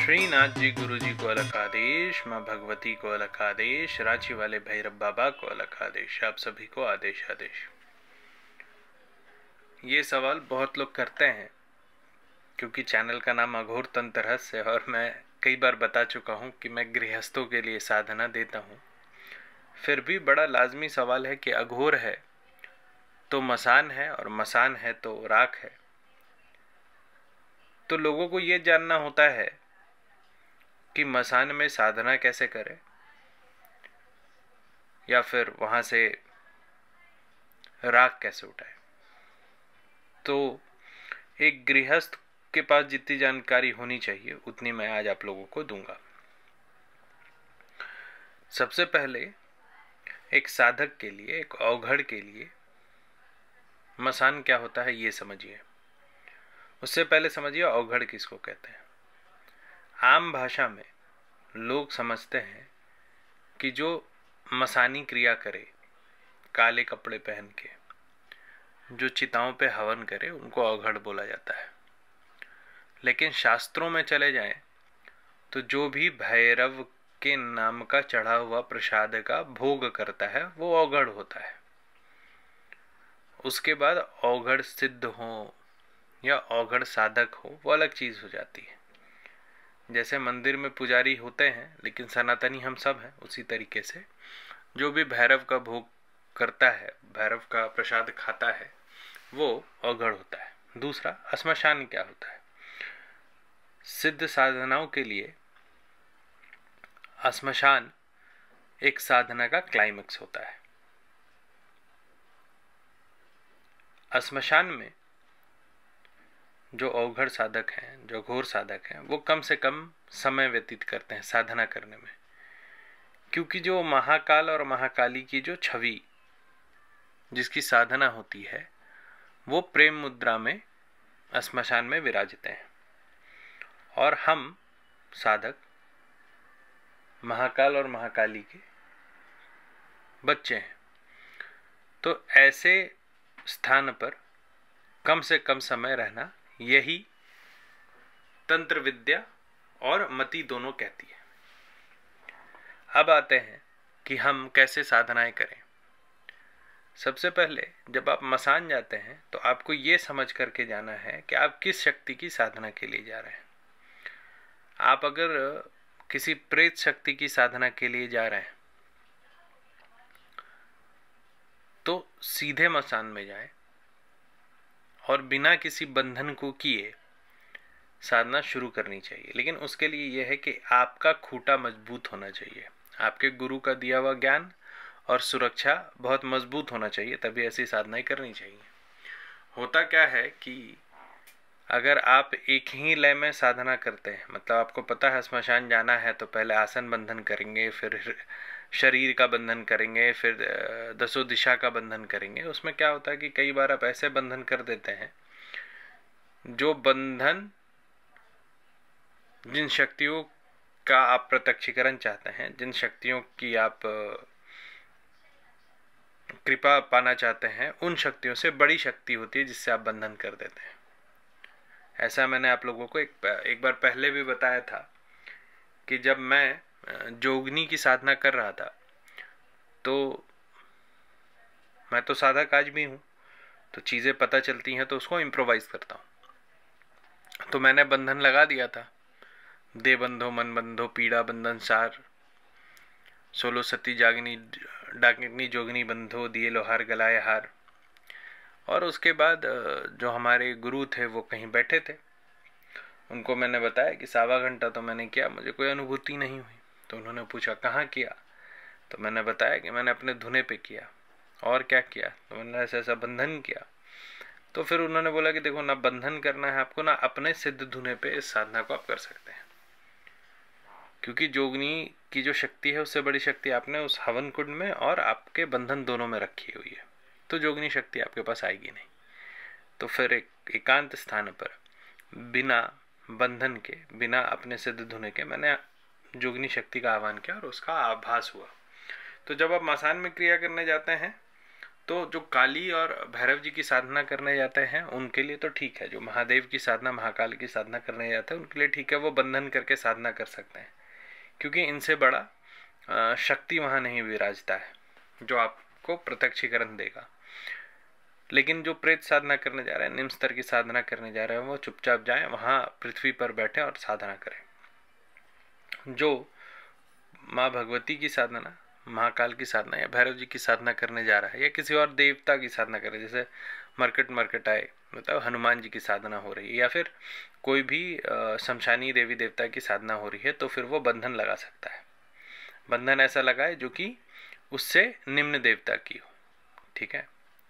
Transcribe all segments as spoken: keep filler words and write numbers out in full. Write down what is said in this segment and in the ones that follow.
श्रीनाथ जी गुरु जी को अलग आदेश, माँ भगवती को अलग आदेश, रांची वाले भैरव बाबा को अलग आदेश, आप सभी को आदेश आदेश। ये सवाल बहुत लोग करते हैं क्योंकि चैनल का नाम अघोर तंत्र रहस्य है और मैं कई बार बता चुका हूँ कि मैं गृहस्थों के लिए साधना देता हूँ। फिर भी बड़ा लाजमी सवाल है कि अघोर है तो मसान है और मसान है तो राख है। तो लोगों को ये जानना होता है कि मसान में साधना कैसे करें या फिर वहां से राख कैसे उठाए। तो एक गृहस्थ के पास जितनी जानकारी होनी चाहिए उतनी मैं आज आप लोगों को दूंगा। सबसे पहले एक साधक के लिए, एक अवघड़ के लिए मसान क्या होता है ये समझिए। उससे पहले समझिए अवघड़ किसको कहते हैं। आम भाषा में लोग समझते हैं कि जो मसानी क्रिया करे, काले कपड़े पहन के जो चिताओं पे हवन करे, उनको अवघड़ बोला जाता है। लेकिन शास्त्रों में चले जाएं तो जो भी भैरव के नाम का चढ़ा हुआ प्रसाद का भोग करता है वो अवघड़ होता है। उसके बाद अवघड़ सिद्ध हो या अवघड़ साधक हो वो अलग चीज हो जाती है। जैसे मंदिर में पुजारी होते हैं लेकिन सनातनी हम सब हैं, उसी तरीके से जो भी भैरव का भोग करता है, भैरव का प्रसाद खाता है, वो अवघड़ होता है। दूसरा, श्मशान क्या होता है। सिद्ध साधनाओं के लिए श्मशान एक साधना का क्लाइमेक्स होता है। श्मशान में जो अवघड़ साधक हैं, जो घोर साधक हैं, वो कम से कम समय व्यतीत करते हैं साधना करने में, क्योंकि जो महाकाल और महाकाली की जो छवि जिसकी साधना होती है वो प्रेम मुद्रा में श्मशान में विराजते हैं और हम साधक महाकाल और महाकाली के बच्चे हैं। तो ऐसे स्थान पर कम से कम समय रहना, यही तंत्र विद्या और मति दोनों कहती है। अब आते हैं कि हम कैसे साधनाएं करें। सबसे पहले जब आप मसान जाते हैं तो आपको ये समझ करके जाना है कि आप किस शक्ति की साधना के लिए जा रहे हैं। आप अगर किसी प्रेत शक्ति की साधना के लिए जा रहे हैं तो सीधे मसान में जाएं और बिना किसी बंधन को किए साधना शुरू करनी चाहिए। लेकिन उसके लिए यह है कि आपका खूंटा मजबूत होना चाहिए, आपके गुरु का दिया हुआ ज्ञान और सुरक्षा बहुत मजबूत होना चाहिए, तभी ऐसी साधनाएं करनी चाहिए। होता क्या है कि अगर आप एक ही लय में साधना करते हैं, मतलब आपको पता है श्मशान जाना है तो पहले आसन बंधन करेंगे, फिर शरीर का बंधन करेंगे, फिर दसों दिशा का बंधन करेंगे। उसमें क्या होता है कि कई बार आप ऐसे बंधन कर देते हैं जो बंधन जिन शक्तियों का आप प्रत्यक्षीकरण चाहते हैं, जिन शक्तियों की आप कृपा पाना चाहते हैं, उन शक्तियों से बड़ी शक्ति होती है जिससे आप बंधन कर देते हैं। ऐसा मैंने आप लोगों को एक एक बार पहले भी बताया था कि जब मैं जोगनी की साधना कर रहा था तो मैं तो साधक आज भी हूँ, तो चीज़ें पता चलती हैं तो उसको इम्प्रोवाइज करता हूँ। तो मैंने बंधन लगा दिया था, दे बंधो मन बंधो पीड़ा बंधन सार, सोलो सती जागनी डाकनी जोगनी बंधो दिए लोहार गलाए हार। और उसके बाद जो हमारे गुरु थे वो कहीं बैठे थे, उनको मैंने बताया कि सवा घंटा तो मैंने किया, मुझे कोई अनुभूति नहीं हुई। तो उन्होंने पूछा कहाँ किया, तो मैंने बताया कि मैंने अपने धुने पे किया। और क्या किया, तो मैंने ऐसा ऐसा बंधन किया। तो फिर उन्होंने बोला कि देखो, ना बंधन करना है आपको, ना अपने सिद्ध धुने पे इस साधना को आप कर सकते हैं, क्योंकि जोगनी की जो शक्ति है उससे बड़ी शक्ति आपने उस हवन कुंड में और आपके बंधन दोनों में रखी हुई है, तो जोगनी शक्ति आपके पास आएगी नहीं। तो फिर एक एकांत स्थान पर बिना बंधन के, बिना अपने सिद्ध धुने के मैंने जोगनी शक्ति का आह्वान किया और उसका आभास हुआ। तो जब आप मसान में क्रिया करने जाते हैं तो जो काली और भैरव जी की साधना करने जाते हैं उनके लिए तो ठीक है, जो महादेव की साधना, महाकाल की साधना करने जाते हैं उनके लिए ठीक है, वो बंधन करके साधना कर सकते हैं, क्योंकि इनसे बड़ा शक्ति वहाँ नहीं विराजता है जो आपको प्रत्यक्षीकरण देगा। लेकिन जो प्रेत साधना करने जा रहे हैं, निम्न स्तर की साधना करने जा रहे हैं, वो चुपचाप जाएं, वहाँ पृथ्वी पर बैठे और साधना करें। जो माँ भगवती की साधना, महाकाल की साधना या भैरव जी की साधना करने जा रहा है, या किसी और देवता की साधना करे, जैसे मरकट मरकट आए मतलब हनुमान जी की साधना हो रही है, या फिर कोई भी शमशानी देवी देवता की साधना हो रही है, तो फिर वो बंधन लगा सकता है। बंधन ऐसा लगाए जो कि उससे निम्न देवता की हो, ठीक है।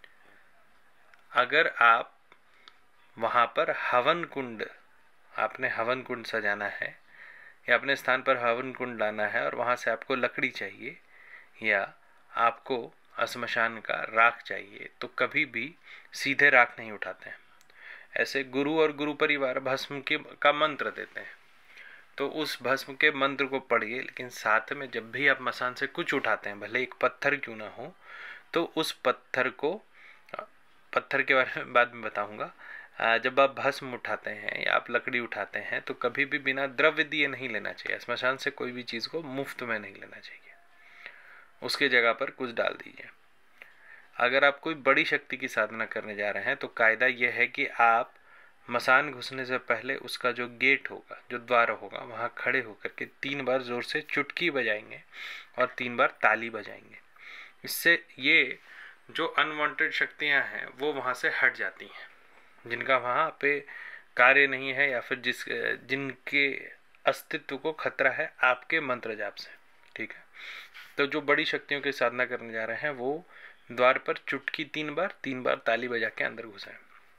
अगर आप वहाँ पर हवन कुंड, आपने हवन कुंड सजाना है या अपने स्थान पर हवन कुंड लाना है और वहाँ से आपको लकड़ी चाहिए या आपको श्मशान का राख चाहिए, तो कभी भी सीधे राख नहीं उठाते हैं। ऐसे गुरु और गुरु परिवार भस्म के का मंत्र देते हैं, तो उस भस्म के मंत्र को पढ़िए, लेकिन साथ में जब भी आप मसान से कुछ उठाते हैं, भले एक पत्थर क्यों ना हो, तो उस पत्थर को, पत्थर के बारे में बाद में बताऊंगा, जब आप भस्म उठाते हैं या आप लकड़ी उठाते हैं तो कभी भी बिना द्रव्य दिए नहीं लेना चाहिए। श्मशान से कोई भी चीज़ को मुफ्त में नहीं लेना चाहिए, उसके जगह पर कुछ डाल दीजिए। अगर आप कोई बड़ी शक्ति की साधना करने जा रहे हैं तो कायदा यह है कि आप मसान घुसने से पहले उसका जो गेट होगा, जो द्वार होगा, वहाँ खड़े होकर के तीन बार जोर से चुटकी बजाएंगे और तीन बार ताली बजाएंगे। इससे ये जो अनवांटेड शक्तियाँ हैं वो वहाँ से हट जाती हैं, जिनका वहाँ पे कार्य नहीं है या फिर जिस जिनके अस्तित्व को खतरा है आपके मंत्र जाप से, ठीक है। तो जो बड़ी शक्तियों की साधना करने जा रहे हैं वो द्वार पर चुटकी तीन बार तीन बार ताली बजा के अंदर घुसे।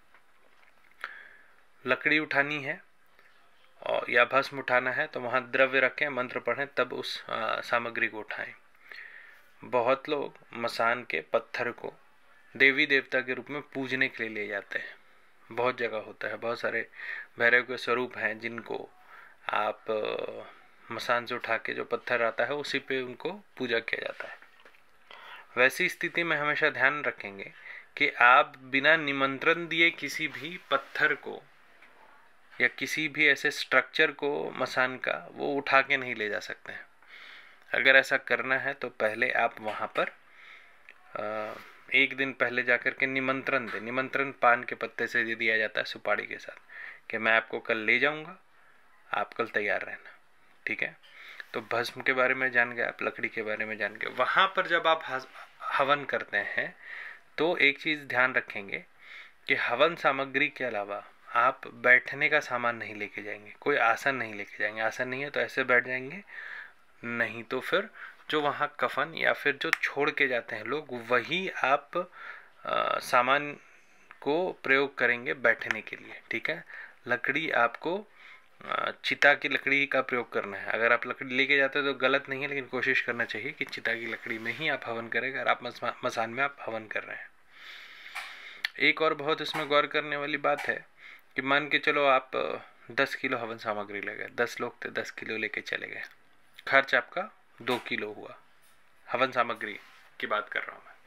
लकड़ी उठानी है और या भस्म उठाना है तो वहाँ द्रव्य रखें, मंत्र पढ़ें, तब उस आ, सामग्री को उठाएं। बहुत लोग मसान के पत्थर को देवी देवता के रूप में पूजने के लिए ले जाते हैं, बहुत जगह होता है। बहुत सारे भैरव के स्वरूप हैं जिनको आप मसान से उठा के जो पत्थर आता है उसी पे उनको पूजा किया जाता है। वैसी स्थिति में हमेशा ध्यान रखेंगे कि आप बिना निमंत्रण दिए किसी भी पत्थर को या किसी भी ऐसे स्ट्रक्चर को मसान का वो उठा के नहीं ले जा सकते हैं। अगर ऐसा करना है तो पहले आप वहाँ पर आ, एक दिन पहले जाकर के निमंत्रण दें। निमंत्रण पान के पत्ते से दिया जाता है, सुपारी के साथ, कि मैं आपको कल ले जाऊंगा, आप कल तैयार रहना, ठीक है। तो भस्म के बारे में जान गए आप, लकड़ी के बारे में जान गए। वहाँ पर जब आप हवन करते हैं तो एक चीज़ ध्यान रखेंगे कि हवन सामग्री के अलावा आप बैठने का सामान नहीं लेके जाएंगे, कोई आसन नहीं लेके जाएंगे। आसन नहीं है तो ऐसे बैठ जाएंगे, नहीं तो फिर जो वहाँ कफन या फिर जो छोड़ के जाते हैं लोग, वही आप आ, सामान को प्रयोग करेंगे बैठने के लिए, ठीक है। लकड़ी आपको चिता की लकड़ी का प्रयोग करना है। अगर आप लकड़ी लेके जाते हैं तो गलत नहीं है, लेकिन कोशिश करना चाहिए कि चिता की लकड़ी में ही आप हवन करें अगर आप मसान में आप हवन कर रहे हैं। एक और बहुत इसमें गौर करने वाली बात है कि मान के चलो आप दस किलो हवन सामग्री ले गए, दस लोग थे, दस किलो लेके चले गए, खर्च आपका दो किलो हुआ। हवन सामग्री की बात कर रहा हूँ मैं।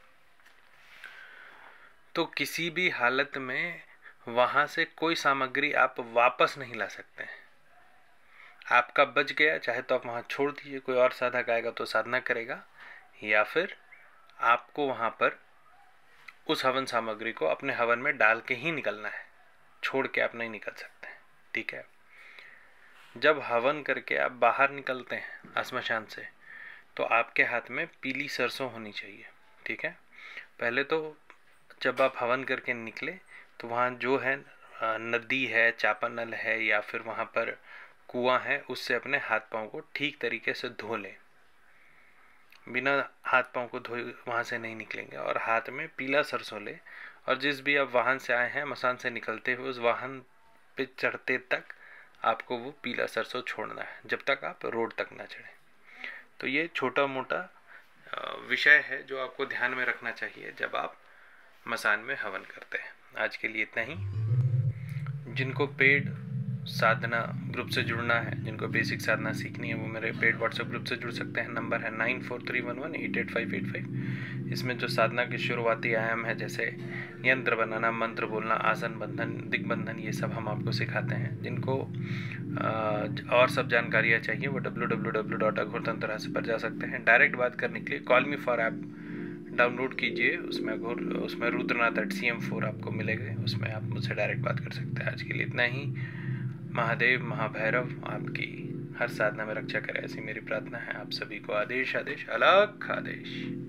तो किसी भी हालत में वहाँ से कोई सामग्री आप वापस नहीं ला सकते हैं। आपका बच गया, चाहे तो आप वहाँ छोड़ दीजिए, कोई और साधक आएगा तो साधना करेगा, या फिर आपको वहाँ पर उस हवन सामग्री को अपने हवन में डाल के ही निकलना है, छोड़ के आप नहीं निकल सकते हैं, ठीक है। जब हवन करके आप बाहर निकलते हैं श्मशान से तो आपके हाथ में पीली सरसों होनी चाहिए, ठीक है। पहले तो जब आप हवन करके निकले तो वहाँ जो है नदी है, चापानल है या फिर वहाँ पर कुआं है, उससे अपने हाथ पांव को ठीक तरीके से धो लें। बिना हाथ पांव को धोए वहाँ से नहीं निकलेंगे। और हाथ में पीला सरसों ले, और जिस भी आप वाहन से आए हैं मसान से निकलते हुए उस वाहन पे चढ़ते तक आपको वो पीला सरसों छोड़ना है, जब तक आप रोड तक ना चढ़ें। तो ये छोटा मोटा विषय है जो आपको ध्यान में रखना चाहिए जब आप मसान में हवन करते हैं। आज के लिए इतना ही। जिनको पेड साधना ग्रुप से जुड़ना है, जिनको बेसिक साधना सीखनी है, वो मेरे पेड व्हाट्सएप ग्रुप से जुड़ सकते हैं। नंबर है nine four three one one eight eight five eight five. इसमें जो साधना के शुरुआती आयाम है, जैसे यंत्र बनाना, मंत्र बोलना, आसन बंधन, दिग्बंधन, ये सब हम आपको सिखाते हैं। जिनको और सब जानकारियाँ चाहिए वो W W W dot Aghortantra Rahasya पर जा सकते हैं। डायरेक्ट बात करने के लिए call me for app download कीजिए, उसमें अघोर उसमें Rudranath at C M four आपको मिलेगा, उसमें आप मुझसे डायरेक्ट बात कर सकते हैं। आज के लिए इतना ही। महादेव महाभैरव आपकी हर साधना में रक्षा करे, ऐसी मेरी प्रार्थना है। आप सभी को आदेश आदेश अलग आदेश।